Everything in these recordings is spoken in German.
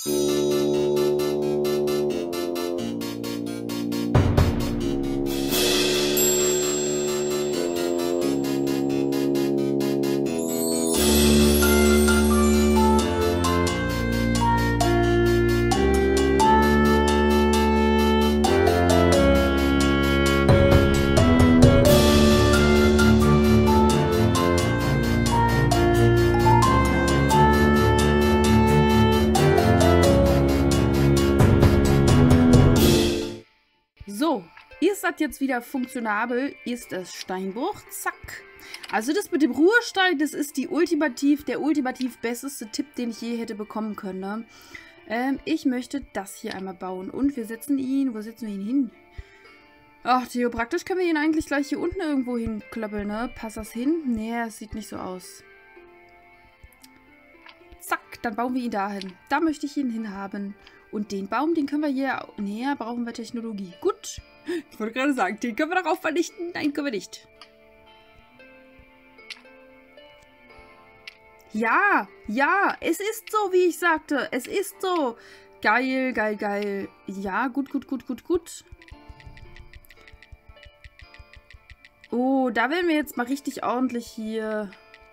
So, ist das jetzt wieder funktionabel? Ist es Steinbruch? Zack. Also das mit dem Ruhestein, das ist der ultimativ besteste Tipp, den ich je hätte bekommen können. Ne? Ich möchte das hier einmal bauen. Und wir setzen ihn, wo setzen wir ihn hin? Ach, theopraktisch können wir ihn eigentlich gleich hier unten irgendwo hinklappeln, ne? Passt das hin? Nee, es sieht nicht so aus. Zack, dann bauen wir ihn dahin. Da möchte ich ihn hinhaben. Und den Baum, den können wir hier... Nee, brauchen wir Technologie. Gut. Ich wollte gerade sagen, den können wir darauf vernichten. Nein, können wir nicht. Ja, ja, es ist so, wie ich sagte. Es ist so. Geil, geil, geil. Ja, gut, gut, gut, gut, gut. Oh, da werden wir jetzt mal richtig ordentlich hier...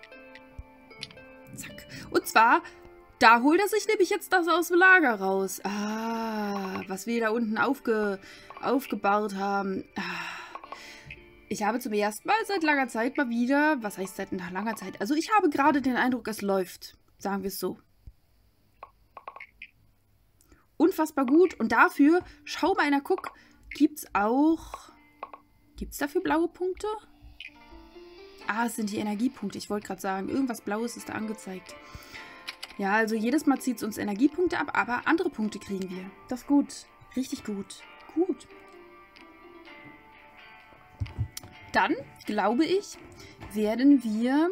Zack. Und zwar... Da holt er sich nämlich jetzt das aus dem Lager raus. Ah, was wir da unten aufgebaut haben. Ah. Ich habe zum ersten Mal seit langer Zeit mal wieder... Was heißt seit langer Zeit? Also ich habe gerade den Eindruck, es läuft. Sagen wir es so. Unfassbar gut. Und dafür, schau mal einer, guck, gibt's auch... Gibt's dafür blaue Punkte? Ah, es sind die Energiepunkte. Ich wollte gerade sagen, irgendwas Blaues ist da angezeigt. Ja, also jedes Mal zieht es uns Energiepunkte ab, aber andere Punkte kriegen wir. Das ist gut. Richtig gut. Gut. Dann, glaube ich, werden wir...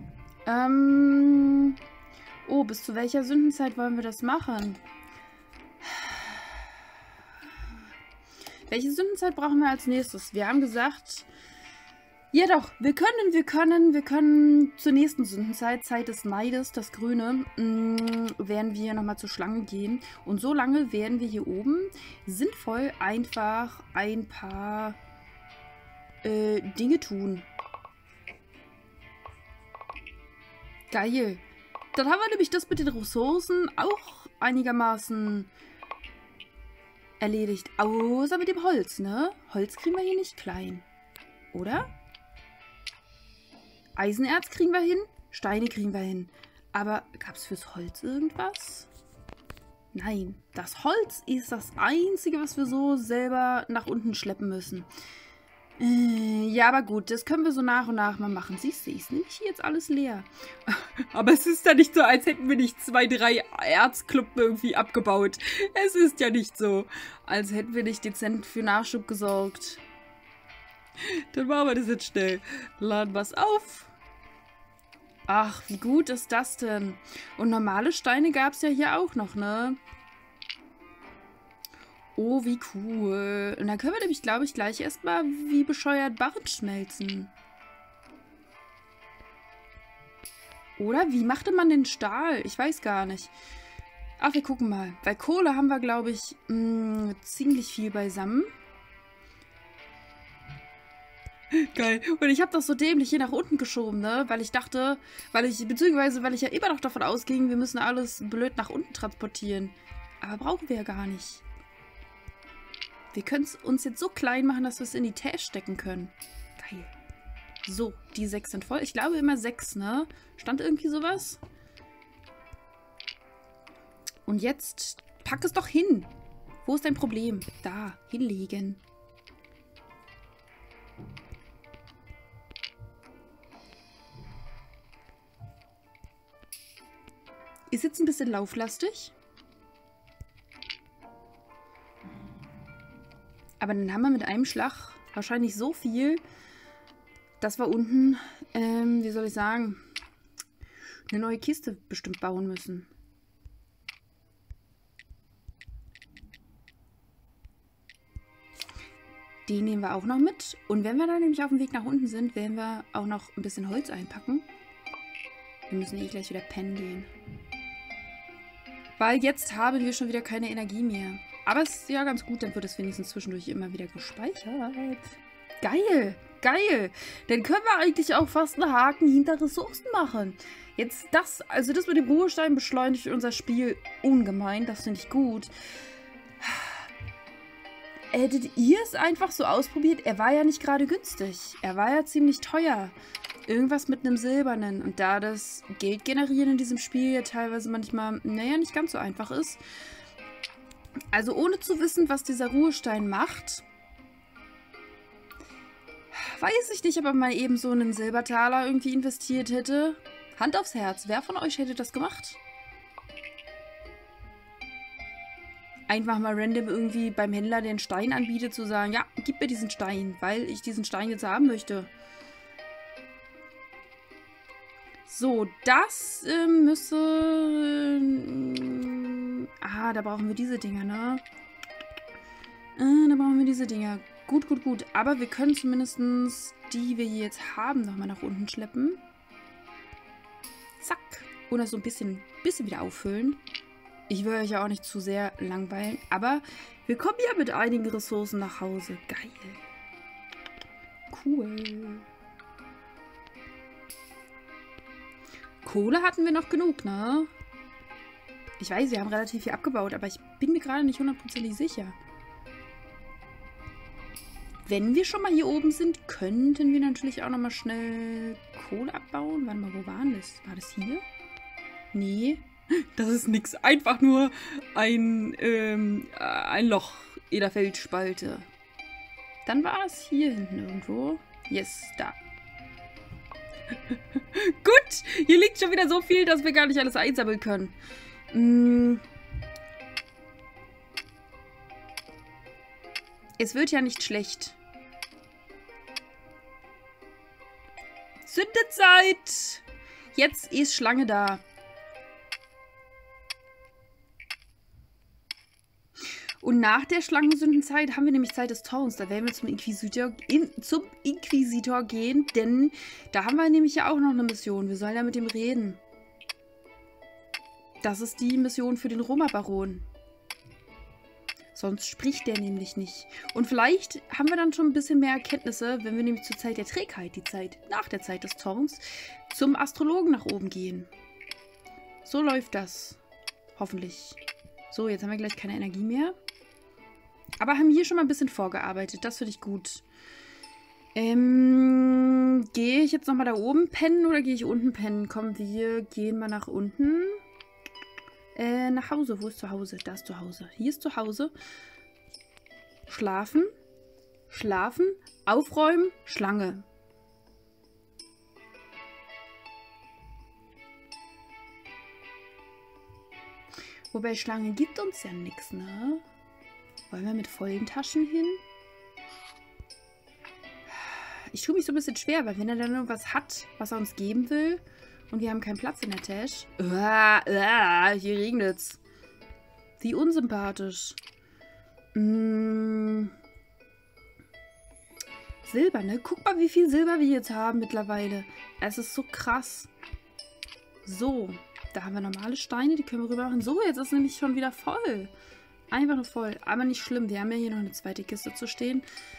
Oh, bis zu welcher Sündenzeit wollen wir das machen? Welche Sündenzeit brauchen wir als nächstes? Wir haben gesagt... Ja doch, wir können zur nächsten Sündenzeit, Zeit des Neides, das Grüne, werden wir nochmal zur Schlange gehen. Und so lange werden wir hier oben sinnvoll einfach ein paar Dinge tun. Geil. Dann haben wir nämlich das mit den Ressourcen auch einigermaßen erledigt. Außer mit dem Holz, ne? Holz kriegen wir hier nicht klein. Oder? Eisenerz kriegen wir hin, Steine kriegen wir hin. Aber gab es fürs Holz irgendwas? Nein, das Holz ist das Einzige, was wir so selber nach unten schleppen müssen. Ja, aber gut, das können wir so nach und nach mal machen. Siehst du, ist nämlich hier jetzt alles leer. Aber es ist ja nicht so, als hätten wir nicht 2, 3 Erzklumpen irgendwie abgebaut. Es ist ja nicht so, als hätten wir nicht dezent für Nachschub gesorgt. Dann machen wir das jetzt schnell. Laden wir es auf. Ach, wie gut ist das denn? Und normale Steine gab es ja hier auch noch, ne? Oh, wie cool. Und dann können wir nämlich, glaube ich, gleich erstmal wie bescheuert Barren schmelzen. Oder wie machte man den Stahl? Ich weiß gar nicht. Ach, wir gucken mal. Bei Kohle haben wir, glaube ich, ziemlich viel beisammen. Geil. Und ich habe das so dämlich hier nach unten geschoben, ne? Weil ich dachte, weil ich ja immer noch davon ausging, wir müssen alles blöd nach unten transportieren. Aber brauchen wir ja gar nicht. Wir können es uns jetzt so klein machen, dass wir es in die Tasche stecken können. Geil. So, die 6 sind voll. Ich glaube immer 6, ne? Stand irgendwie sowas? Und jetzt pack es doch hin. Wo ist dein Problem? Da, hinlegen. Ist jetzt ein bisschen lauflastig. Aber dann haben wir mit einem Schlag wahrscheinlich so viel, dass wir unten, wie soll ich sagen, eine neue Kiste bestimmt bauen müssen. Die nehmen wir auch noch mit. Und wenn wir dann nämlich auf dem Weg nach unten sind, werden wir auch noch ein bisschen Holz einpacken. Wir müssen eh gleich wieder pennen gehen. Weil jetzt haben wir schon wieder keine Energie mehr. Aber es ist ja ganz gut, dann wird es wenigstens zwischendurch immer wieder gespeichert. Geil, geil. Dann können wir eigentlich auch fast einen Haken hinter Ressourcen machen. Jetzt also das mit dem Ruhestein beschleunigt unser Spiel ungemein. Das finde ich gut. Hättet ihr es einfach so ausprobiert? Er war ja nicht gerade günstig. Er war ja ziemlich teuer. Irgendwas mit einem Silbernen. Und da das Geld generieren in diesem Spiel ja teilweise manchmal, naja, nicht ganz so einfach ist. Also ohne zu wissen, was dieser Ruhestein macht, weiß ich nicht, ob er mal eben so einen Silbertaler irgendwie investiert hätte. Hand aufs Herz, wer von euch hätte das gemacht? Einfach mal random irgendwie beim Händler den Stein anbietet, zu sagen, ja, gib mir diesen Stein, weil ich diesen Stein jetzt haben möchte. So, das müsse... da brauchen wir diese Dinger, ne? Da brauchen wir diese Dinger. Gut, gut, gut. Aber wir können zumindest die wir hier jetzt haben, nochmal nach unten schleppen. Zack. Und das so ein bisschen wieder auffüllen. Ich will euch ja auch nicht zu sehr langweilen. Aber wir kommen ja mit einigen Ressourcen nach Hause. Geil. Cool. Kohle hatten wir noch genug, ne? Ich weiß, wir haben relativ viel abgebaut, aber ich bin mir gerade nicht hundertprozentig sicher. Wenn wir schon mal hier oben sind, könnten wir natürlich auch nochmal schnell Kohle abbauen. Warte mal, wo war das? War das hier? Nee. Das ist nix. Einfach nur ein Loch in der Felsspalte. Dann war es hier hinten irgendwo. Yes, da. Gut, hier liegt schon wieder so viel, dass wir gar nicht alles einsammeln können. Es wird ja nicht schlecht. Sündezeit! Jetzt ist Schlange da. Und nach der Schlangensündenzeit haben wir nämlich Zeit des Tauns. Da werden wir zum Inquisitor gehen, denn da haben wir nämlich ja auch noch eine Mission. Wir sollen ja mit dem reden. Das ist die Mission für den Roma-Baron. Sonst spricht der nämlich nicht. Und vielleicht haben wir dann schon ein bisschen mehr Erkenntnisse, wenn wir nämlich zur Zeit der Trägheit, die Zeit nach der Zeit des Tauns, zum Astrologen nach oben gehen. So läuft das. Hoffentlich. So, jetzt haben wir gleich keine Energie mehr. Aber haben hier schon mal ein bisschen vorgearbeitet. Das finde ich gut. Gehe ich jetzt nochmal da oben pennen oder gehe ich unten pennen? Komm, wir gehen mal nach unten. Nach Hause. Wo ist zu Hause? Da ist zu Hause. Hier ist zu Hause. Schlafen. Schlafen. Aufräumen. Schlange. Wobei Schlange gibt uns ja nichts, ne? Wollen wir mit vollen Taschen hin? Ich tue mich so ein bisschen schwer, weil wenn er dann irgendwas hat, was er uns geben will und wir haben keinen Platz in der Tasche. Hier regnet's. Wie unsympathisch. Silber, ne? Guck mal, wie viel Silber wir jetzt haben mittlerweile. Es ist so krass. So, da haben wir normale Steine, die können wir rüber machen. So, jetzt ist es nämlich schon wieder voll. Einfach nur voll. Aber nicht schlimm. Wir haben ja hier noch eine zweite Kiste zu stehen.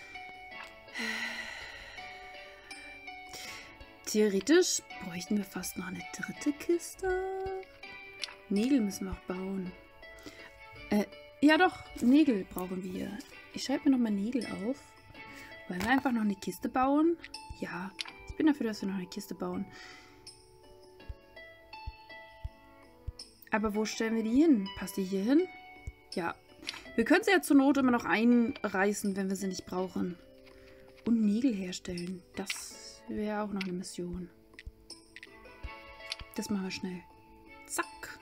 Theoretisch bräuchten wir fast noch eine dritte Kiste. Nägel müssen wir auch bauen. Ja doch, Nägel brauchen wir. Ich schreibe mir nochmal Nägel auf. Wollen wir einfach noch eine Kiste bauen? Ja, ich bin dafür, dass wir noch eine Kiste bauen. Aber wo stellen wir die hin? Passt die hier hin? Ja. Wir können sie ja zur Not immer noch einreißen, wenn wir sie nicht brauchen. Und Nägel herstellen. Das wäre auch noch eine Mission. Das machen wir schnell. Zack.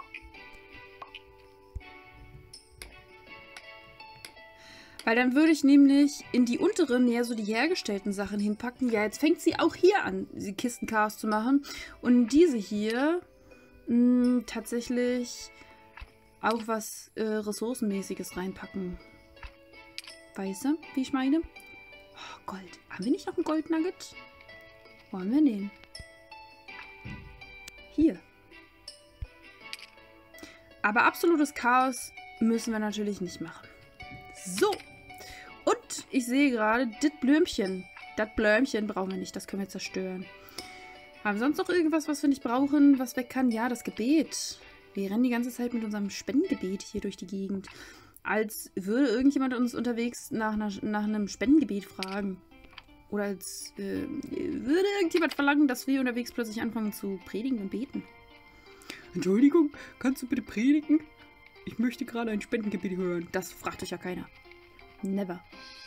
Weil dann würde ich nämlich in die unteren mehr so die hergestellten Sachen hinpacken. Ja, jetzt fängt sie auch hier an, die Kistenchaos zu machen. Und diese hier tatsächlich auch was Ressourcenmäßiges reinpacken. Weißt du, wie ich meine? Oh, Gold. Haben wir nicht noch ein Goldnugget? Wo haben wir den? Hier. Aber absolutes Chaos müssen wir natürlich nicht machen. So. Und ich sehe gerade, das Blümchen brauchen wir nicht. Das können wir zerstören. Haben wir sonst noch irgendwas, was wir nicht brauchen, was weg kann? Ja, das Gebet. Wir rennen die ganze Zeit mit unserem Spendengebet hier durch die Gegend. Als würde irgendjemand uns unterwegs nach einem Spendengebet fragen. Oder als würde irgendjemand verlangen, dass wir unterwegs plötzlich anfangen zu predigen und beten. Entschuldigung, kannst du bitte predigen? Ich möchte gerade ein Spendengebet hören. Das fragt euch ja keiner. Never.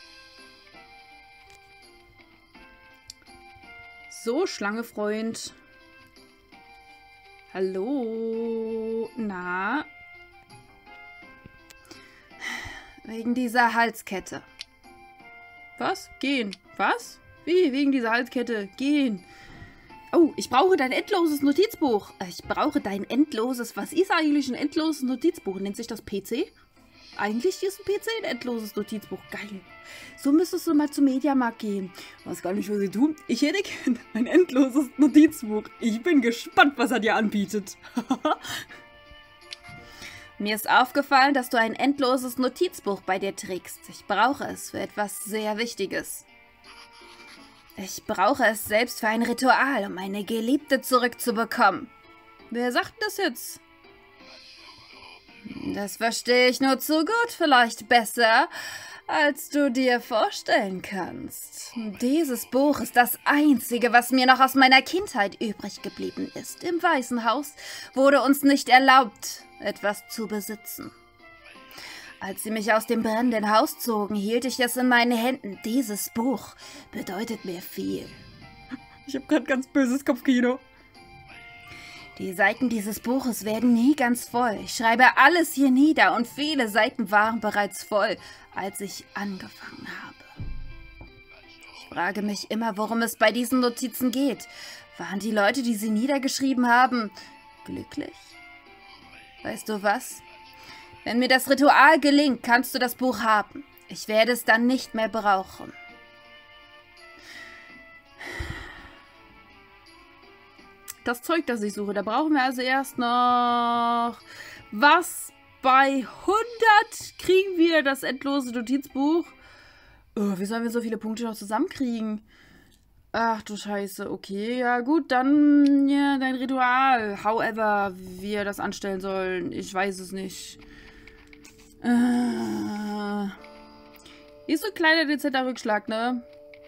So, Schlangefreund. Hallo. Na? Wegen dieser Halskette. Was? Gehen. Was? Wie? Wegen dieser Halskette? Gehen. Oh, ich brauche dein endloses Notizbuch. Ich brauche dein endloses... Was ist eigentlich ein endloses Notizbuch? Nennt sich das PC? Eigentlich ist ein PC ein endloses Notizbuch. Geil. So müsstest du mal zum Mediamarkt gehen. Was kann ich für sie tun? Ich hätte gerne ein endloses Notizbuch. Ich bin gespannt, was er dir anbietet. Mir ist aufgefallen, dass du ein endloses Notizbuch bei dir trägst. Ich brauche es für etwas sehr Wichtiges. Ich brauche es selbst für ein Ritual, um meine Geliebte zurückzubekommen. Wer sagt das jetzt? Das verstehe ich nur zu gut, vielleicht besser, als du dir vorstellen kannst. Dieses Buch ist das Einzige, was mir noch aus meiner Kindheit übrig geblieben ist. Im Weißen Haus wurde uns nicht erlaubt, etwas zu besitzen. Als sie mich aus dem brennenden Haus zogen, hielt ich es in meinen Händen. Dieses Buch bedeutet mir viel. Ich habe gerade ganz böses Kopfkino. Die Seiten dieses Buches werden nie ganz voll. Ich schreibe alles hier nieder und viele Seiten waren bereits voll, als ich angefangen habe. Ich frage mich immer, worum es bei diesen Notizen geht. Waren die Leute, die sie niedergeschrieben haben, glücklich? Weißt du was? Wenn mir das Ritual gelingt, kannst du das Buch haben. Ich werde es dann nicht mehr brauchen. Das Zeug, das ich suche, da brauchen wir also erst noch... Was? Bei 100 kriegen wir das endlose Notizbuch? Oh, wie sollen wir so viele Punkte noch zusammenkriegen? Ach du Scheiße, okay, ja gut, dann ja, dein Ritual. However, wie wir das anstellen sollen, ich weiß es nicht. Ist so ein kleiner, dezenter Rückschlag, ne?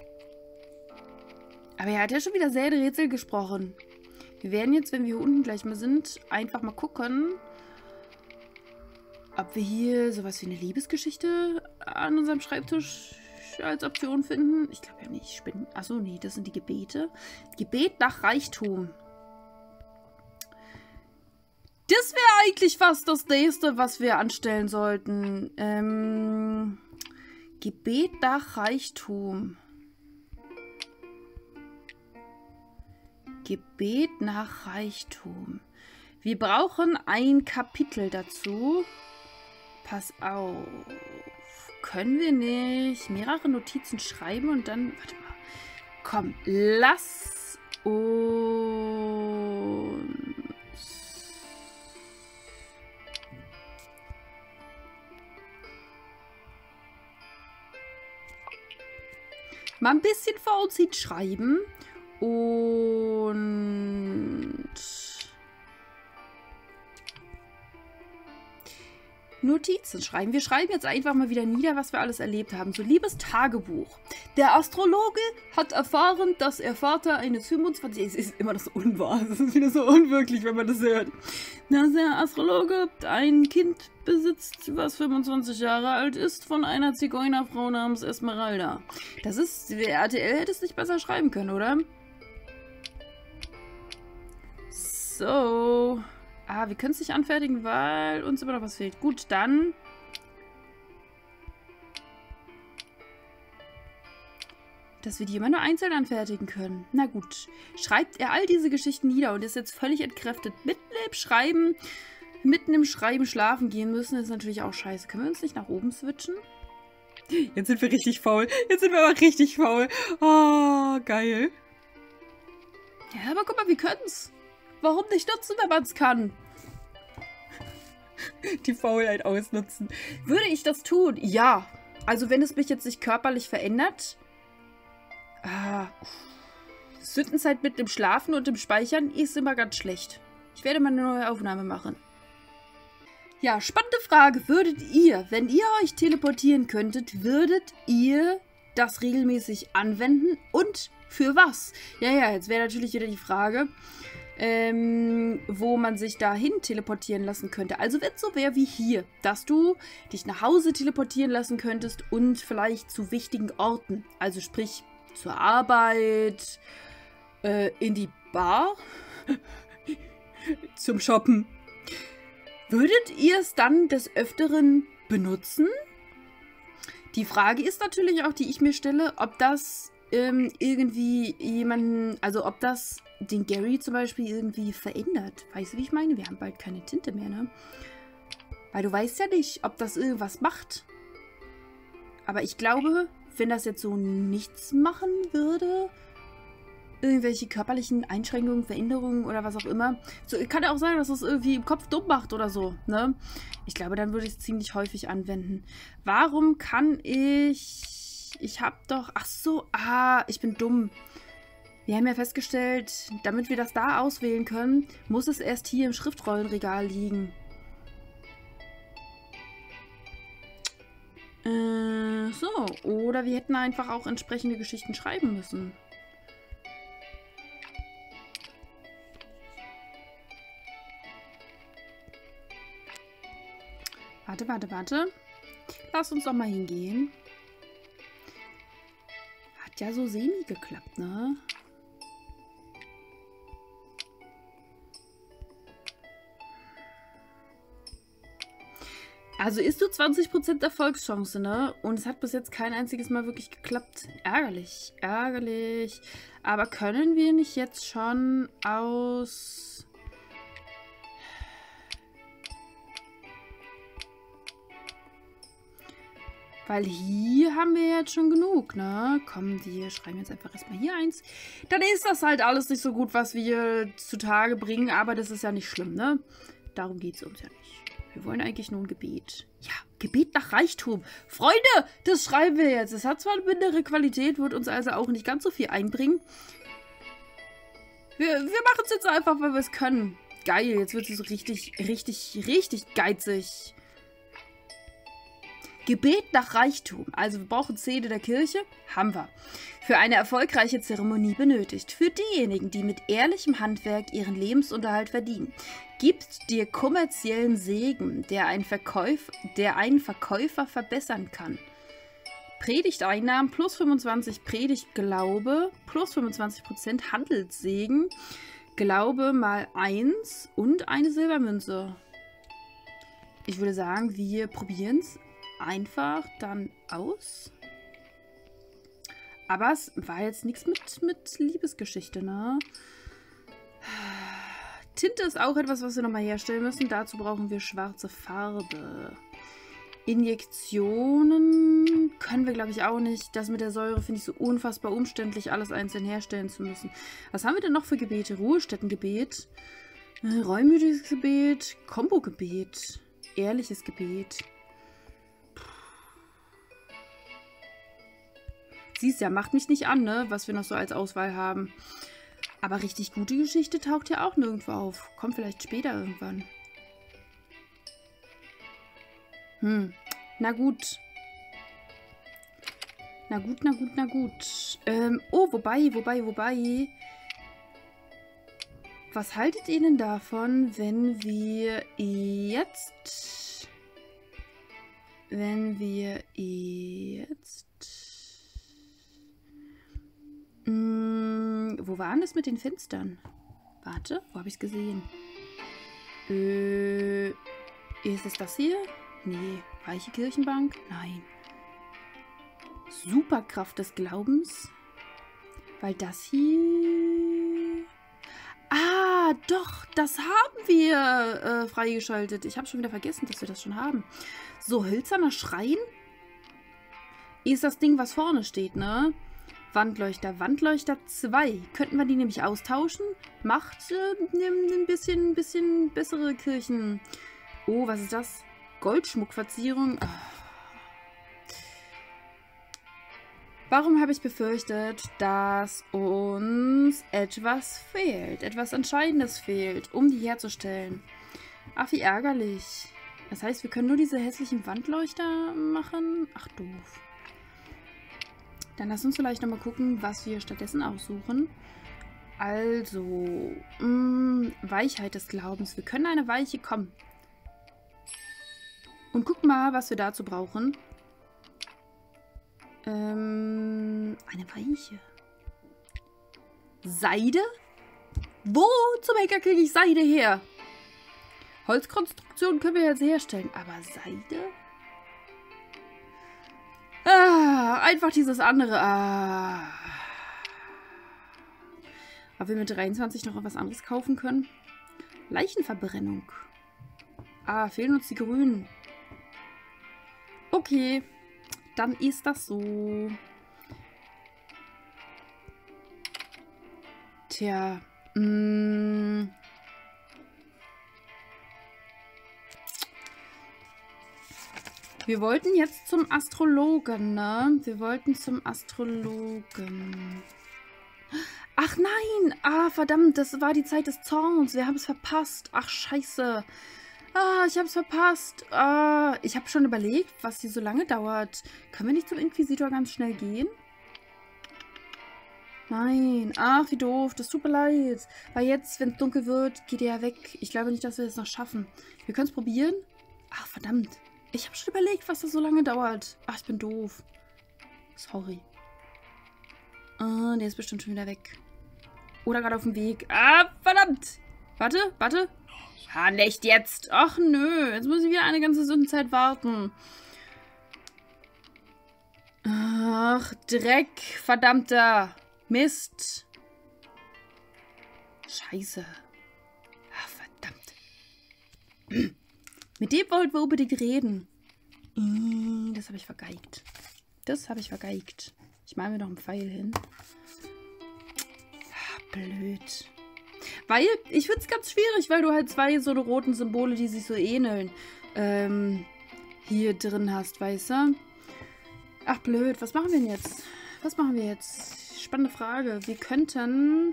Aber er hat ja schon wieder sehr Rätsel gesprochen. Wir werden jetzt, wenn wir hier unten gleich mal sind, einfach mal gucken, ob wir hier sowas wie eine Liebesgeschichte an unserem Schreibtisch als Option finden. Ich glaube ja nicht. Achso, nee, das sind die Gebete. Gebet nach Reichtum. Das wäre eigentlich fast das nächste, was wir anstellen sollten. Gebet nach Reichtum. Gebet nach Reichtum. Wir brauchen ein Kapitel dazu. Pass auf. Können wir nicht mehrere Notizen schreiben und dann... Warte mal. Komm, lass uns... mal ein bisschen vor uns hin schreiben. Und... Notizen schreiben. Wir schreiben jetzt einfach mal wieder nieder, was wir alles erlebt haben. So, liebes Tagebuch. Der Astrologe hat erfahren, dass er Vater eines 25... Es ist immer noch so unwahr. Es ist wieder so unwirklich, wenn man das hört. Dass der Astrologe ein Kind besitzt, was 25 Jahre alt ist, von einer Zigeunerfrau namens Esmeralda. Das ist... RTL hätte es nicht besser schreiben können, oder? So... Ah, wir können es nicht anfertigen, weil uns immer noch was fehlt. Gut, dann... dass wir die immer nur einzeln anfertigen können. Na gut. Schreibt er all diese Geschichten nieder und ist jetzt völlig entkräftet. Mitten im Schreiben schlafen gehen müssen, ist natürlich auch scheiße. Können wir uns nicht nach oben switchen? Jetzt sind wir richtig faul. Jetzt sind wir aber richtig faul. Oh, geil. Ja, aber guck mal, wir können's. Warum nicht nutzen, wenn man es kann? Die Faulheit ausnutzen. Würde ich das tun? Ja. Also wenn es mich jetzt nicht körperlich verändert. Sündenzeit mit dem Schlafen und dem Speichern ist immer ganz schlecht. Ich werde mal eine neue Aufnahme machen. Ja, spannende Frage. Würdet ihr, wenn ihr euch teleportieren könntet, würdet ihr das regelmäßig anwenden? Und für was? Ja, jetzt wäre natürlich wieder die Frage, wo man sich dahin teleportieren lassen könnte. Also wenn es so wäre wie hier, dass du dich nach Hause teleportieren lassen könntest und vielleicht zu wichtigen Orten. Also sprich zur Arbeit, in die Bar, zum Shoppen. Würdet ihr es dann des Öfteren benutzen? Die Frage ist natürlich auch, die ich mir stelle, ob das irgendwie jemanden, also ob das den Gary zum Beispiel irgendwie verändert. Weißt du, wie ich meine? Wir haben bald keine Tinte mehr, ne? Weil du weißt ja nicht, ob das irgendwas macht. Aber ich glaube, wenn das jetzt so nichts machen würde, irgendwelche körperlichen Einschränkungen, Veränderungen oder was auch immer. So, kann ja auch sein, dass es irgendwie im Kopf dumm macht oder so, ne? Ich glaube, dann würde ich es ziemlich häufig anwenden. Warum kann ich... Ich habe doch... Ach so, ich bin dumm. Wir haben ja festgestellt, damit wir das da auswählen können, muss es erst hier im Schriftrollenregal liegen. So, oder wir hätten einfach auch entsprechende Geschichten schreiben müssen. Warte. Lass uns doch mal hingehen. Hat ja so semi geklappt, ne? Also ist du 20% Erfolgschance, ne? Und es hat bis jetzt kein einziges Mal wirklich geklappt. Ärgerlich. Aber können wir nicht jetzt schon aus... Weil hier haben wir jetzt schon genug, ne? Komm, wir schreiben jetzt einfach erstmal hier eins. Dann ist das halt alles nicht so gut, was wir zutage bringen. Aber das ist ja nicht schlimm, ne? Darum geht es uns ja nicht. Wir wollen eigentlich nur ein Gebet. Ja, Gebet nach Reichtum. Freunde, das schreiben wir jetzt. Es hat zwar eine mindere Qualität, wird uns also auch nicht ganz so viel einbringen. Wir machen es jetzt einfach, weil wir es können. Geil, jetzt wird es so richtig geizig. Gebet nach Reichtum. Also wir brauchen Szene der Kirche. Haben wir. Für eine erfolgreiche Zeremonie benötigt. Für diejenigen, die mit ehrlichem Handwerk ihren Lebensunterhalt verdienen. Gibt dir kommerziellen Segen, der einen Verkäufer verbessern kann. Predigteinnahmen plus 25 Predigtglaube plus 25% Handelssegen. Glaube mal 1 und eine Silbermünze. Ich würde sagen, wir probieren es einfach dann aus. Aber es war jetzt nichts mit Liebesgeschichte, ne? Tinte ist auch etwas, was wir nochmal herstellen müssen. Dazu brauchen wir schwarze Farbe. Injektionen können wir, glaube ich, auch nicht. Das mit der Säure finde ich so unfassbar umständlich, alles einzeln herstellen zu müssen. Was haben wir denn noch für Gebete? Ruhestättengebet, reumütiges Gebet, Kombogebet, ehrliches Gebet. Siehst ja, macht mich nicht an, ne, was wir noch so als Auswahl haben. Aber richtig gute Geschichte taucht ja auch nirgendwo auf. Kommt vielleicht später irgendwann. Na gut. Na gut. Wobei. Was haltet ihr denn davon, wenn wir jetzt... Wo war denn das mit den Fenstern? Warte, wo habe ich es gesehen? Ist es das hier? Nee. Reiche Kirchenbank? Nein. Superkraft des Glaubens? Weil das hier... Ah, doch, das haben wir freigeschaltet. Ich habe schon wieder vergessen, dass wir das schon haben. So, hölzerner Schrein? Ist das Ding, was vorne steht, ne? Wandleuchter 2. Könnten wir die nämlich austauschen? Macht ein bisschen bessere Kirchen Oh, was ist das? Goldschmuckverzierung. Warum habe ich befürchtet, dass uns etwas fehlt? Etwas Entscheidendes fehlt, um die herzustellen. Ach, wie ärgerlich. Das heißt, wir können nur diese hässlichen Wandleuchter machen? Ach, doof. Dann lass uns vielleicht nochmal gucken, was wir stattdessen aussuchen. Also, Weichheit des Glaubens. Wir können eine Weiche kommen. Und guck mal, was wir dazu brauchen. Eine Weiche. Seide? Wo zum Henker kriege ich Seide her? Holzkonstruktion können wir jetzt herstellen, aber Seide? Einfach dieses andere. Ob wir mit 23 noch was anderes kaufen können? Leichenverbrennung. Fehlen uns die Grünen. Okay, dann ist das so. Tja, wir wollten jetzt zum Astrologen, ne? Wir wollten zum Astrologen. Ach nein! Verdammt, das war die Zeit des Zorns. Wir haben es verpasst. Ach, scheiße. Ich habe es verpasst. Ich habe schon überlegt, was hier so lange dauert. Können wir nicht zum Inquisitor ganz schnell gehen? Nein. Ach, wie doof. Das tut mir leid. Weil jetzt, wenn es dunkel wird, geht er ja weg. Ich glaube nicht, dass wir es noch schaffen. Wir können es probieren. Ach, verdammt. Ich habe schon überlegt, was das so lange dauert. Ach, ich bin doof. Sorry. Der ist bestimmt schon wieder weg. Oder gerade auf dem Weg. Verdammt. Warte. Nicht jetzt. Ach, nö. Jetzt muss ich wieder eine ganze Sündenzeit warten. Ach, Dreck. Verdammter Mist. Scheiße. Ach, verdammt. Mit dem wollten wir unbedingt reden. Das habe ich vergeigt. Ich mache mir noch einen Pfeil hin. Blöd. Weil, ich finde es ganz schwierig, weil du halt zwei so eine roten Symbole, die sich so ähneln, hier drin hast, weißt du? Ach, blöd. Was machen wir denn jetzt? Spannende Frage. Wir könnten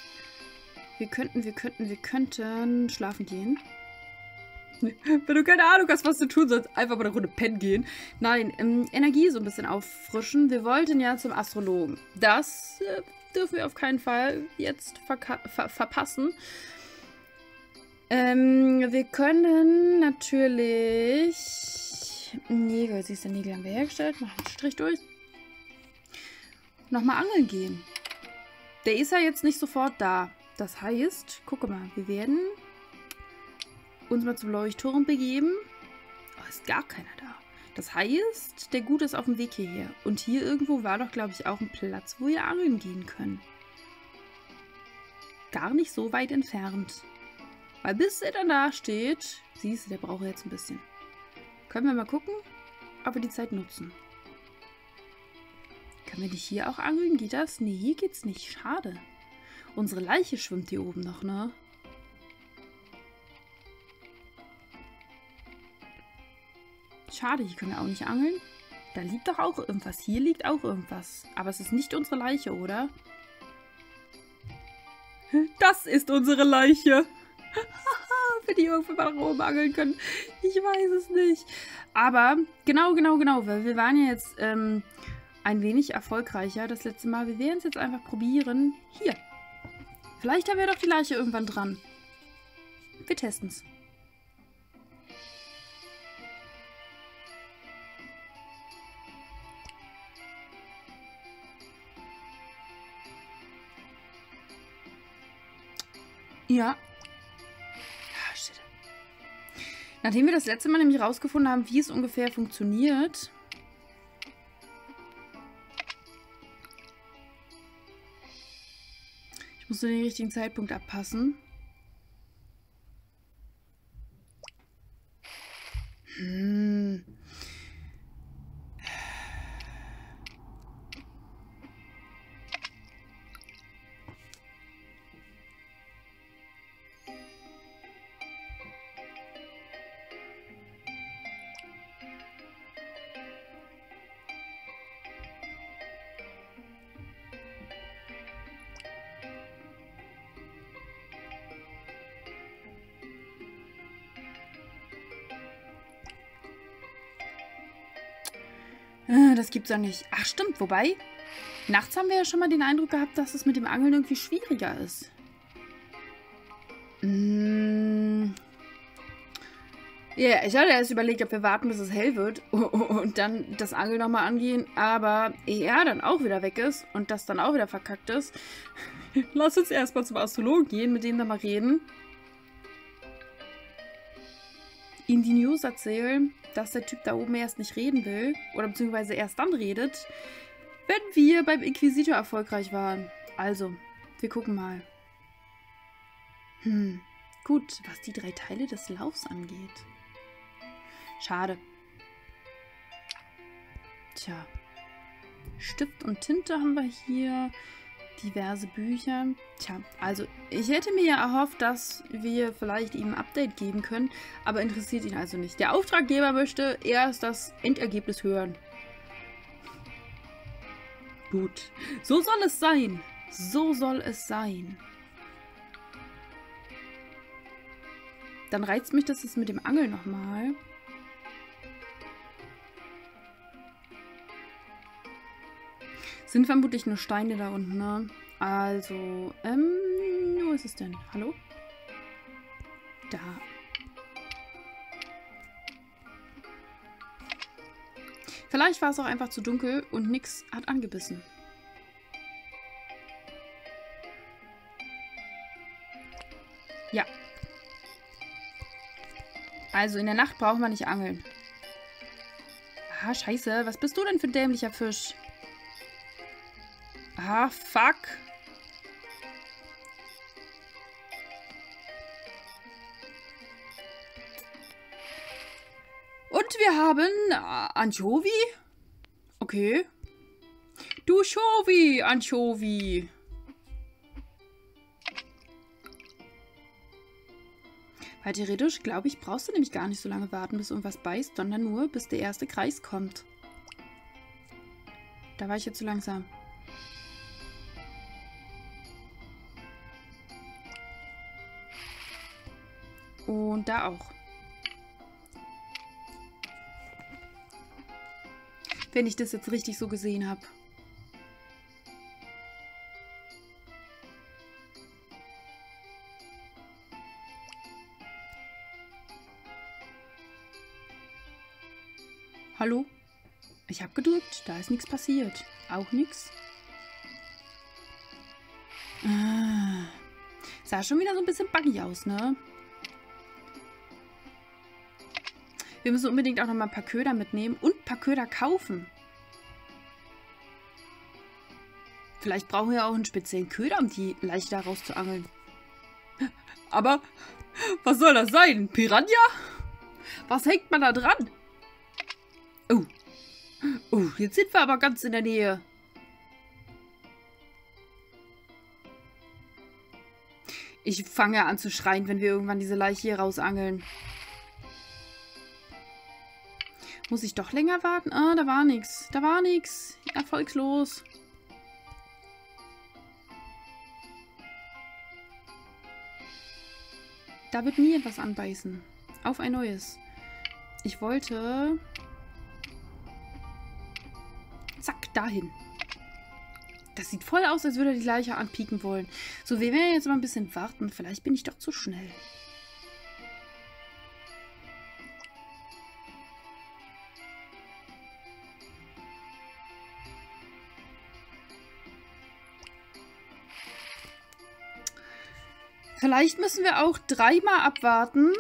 schlafen gehen. Wenn du keine Ahnung hast, was du tun sollst, einfach mal eine Runde pennen gehen. Nein, Energie so ein bisschen auffrischen. Wir wollten ja zum Astrologen. Das dürfen wir auf keinen Fall jetzt verpassen. Wir können natürlich Nägel, siehst du, Nägel haben wir hergestellt. Machen einen Strich durch. Nochmal angeln gehen. Der ist ja jetzt nicht sofort da. Das heißt, gucke mal, wir werden uns mal zum Leuchtturm begeben. Ist gar keiner da. Das heißt, der Gute ist auf dem Weg hierher. Und hier irgendwo war doch, glaube ich, auch ein Platz, wo wir angeln gehen können. Gar nicht so weit entfernt. Weil bis er dann da steht, siehst du, der braucht jetzt ein bisschen. Können wir mal gucken, ob wir die Zeit nutzen. Können wir nicht hier auch angeln? Geht das? Nee, hier geht's nicht. Schade. Unsere Leiche schwimmt hier oben noch, ne? Schade, hier können wir auch nicht angeln. Da liegt doch auch irgendwas. Hier liegt auch irgendwas. Aber es ist nicht unsere Leiche, oder? Das ist unsere Leiche. Wenn die irgendwann mal nach oben angeln können. Ich weiß es nicht. Aber genau. Weil wir waren ja jetzt ein wenig erfolgreicher das letzte Mal. Wir werden es jetzt einfach probieren. Hier. Vielleicht haben wir doch die Leiche irgendwann dran. Wir testen es. Ja. Shit. Nachdem wir das letzte Mal nämlich rausgefunden haben, wie es ungefähr funktioniert. Ich muss den richtigen Zeitpunkt abpassen. Das gibt's ja nicht. Ach, stimmt. Wobei, nachts haben wir ja schon mal den Eindruck gehabt, dass es mit dem Angeln irgendwie schwieriger ist. Ja, ich hatte erst überlegt, ob wir warten, bis es hell wird und dann das Angeln nochmal angehen, aber er dann auch wieder weg ist und das dann auch wieder verkackt ist. Lass uns erstmal zum Astrologen gehen, mit dem dann mal reden. Ihm die News erzählen, dass der Typ da oben erst nicht reden will oder beziehungsweise erst dann redet, wenn wir beim Inquisitor erfolgreich waren. Also, wir gucken mal. Gut, was die 3 Teile des Laufs angeht. Schade. Tja. Stift und Tinte haben wir hier. Diverse Bücher. Tja, also ich hätte mir ja erhofft, dass wir vielleicht ihm ein Update geben können, aber interessiert ihn also nicht. Der Auftraggeber möchte erst das Endergebnis hören. Gut. So soll es sein. So soll es sein. Dann reizt mich das jetzt mit dem Angeln nochmal. Sind vermutlich nur Steine da unten, ne? Also, wo ist es denn? Hallo? Da. Vielleicht war es auch einfach zu dunkel und nix hat angebissen. Ja. Also, in der Nacht brauchen wir nicht angeln. Ah, scheiße. Was bist du denn für ein dämlicher Fisch? Ah, fuck. Und wir haben Anchovy. Okay. Du Shovi, Anchovy. Weil theoretisch, glaube ich, brauchst du nämlich gar nicht so lange warten, bis irgendwas beißt, sondern nur, bis der erste Kreis kommt. Da war ich jetzt zu langsam. Und da auch. Wenn ich das jetzt richtig so gesehen habe. Hallo? Ich habe gedrückt. Da ist nichts passiert. Auch nichts. Sah schon wieder so ein bisschen buggy aus, ne? Wir müssen unbedingt auch noch mal ein paar Köder mitnehmen und ein paar Köder kaufen. Vielleicht brauchen wir auch einen speziellen Köder, um die leichter rauszuangeln. Aber was soll das sein? Piranha? Was hängt man da dran? Oh. Oh, jetzt sind wir aber ganz in der Nähe. Ich fange an zu schreien, wenn wir irgendwann diese Leiche hier rausangeln. Muss ich doch länger warten? Ah, da war nichts. Da war nichts. Erfolgslos. Da wird nie etwas anbeißen. Auf ein neues. Ich wollte... Zack, dahin. Das sieht voll aus, als würde er die Leiche anpieken wollen. So, wir werden jetzt mal ein bisschen warten. Vielleicht bin ich doch zu schnell. Vielleicht müssen wir auch 3-mal abwarten.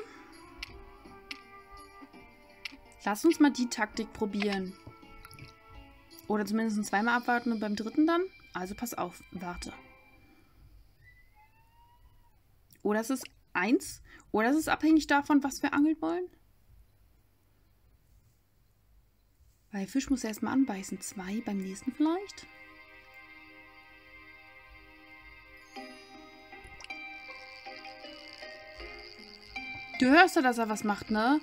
Lass uns mal die Taktik probieren. Oder zumindest 2-mal abwarten und beim 3. dann. Also pass auf, warte. Oder es ist 1. Oder es ist abhängig davon, was wir angeln wollen. Weil Fisch muss erstmal anbeißen. 2 beim nächsten vielleicht. Du hörst ja, dass er was macht, ne?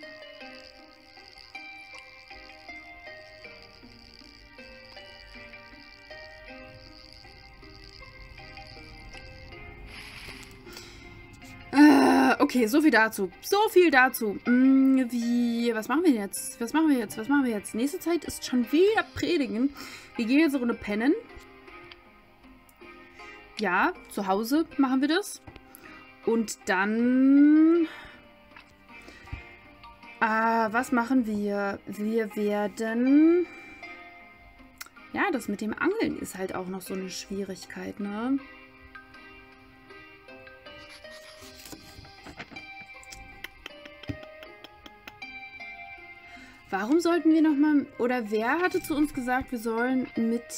Okay, so viel dazu. So viel dazu. Was machen wir jetzt? Was machen wir jetzt? Was machen wir jetzt? Nächste Zeit ist schon wieder Predigen. Wir gehen jetzt eine Runde pennen. Ja, zu Hause machen wir das. Und dann... was machen wir? Wir werden... Ja, das mit dem Angeln ist halt auch noch so eine Schwierigkeit, ne? Warum sollten wir nochmal... Oder wer hatte zu uns gesagt, wir sollen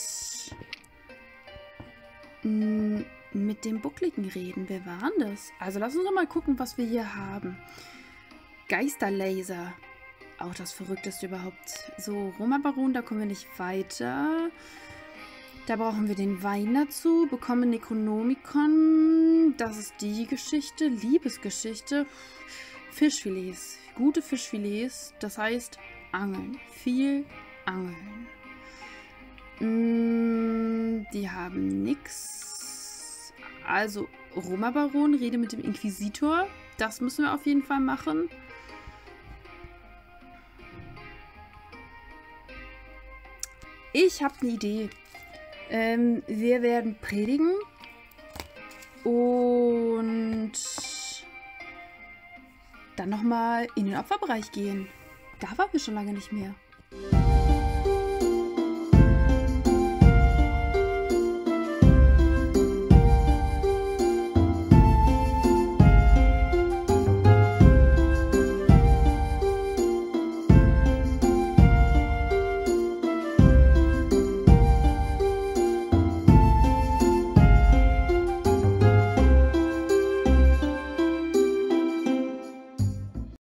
mit dem Buckligen reden? Wer war denn das? Also lass uns doch mal gucken, was wir hier haben. Geisterlaser. Auch das Verrückteste überhaupt. So, Roma-Baron, da kommen wir nicht weiter. Da brauchen wir den Wein dazu. Bekommen Necronomicon. Das ist die Geschichte. Liebesgeschichte. Fischfilets. Gute Fischfilets. Das heißt, Angeln. Viel Angeln. Die haben nix. Also, Roma-Baron, rede mit dem Inquisitor. Das müssen wir auf jeden Fall machen. Ich habe eine Idee. Wir werden predigen. Und dann nochmal in den Opferbereich gehen. Da waren wir schon lange nicht mehr.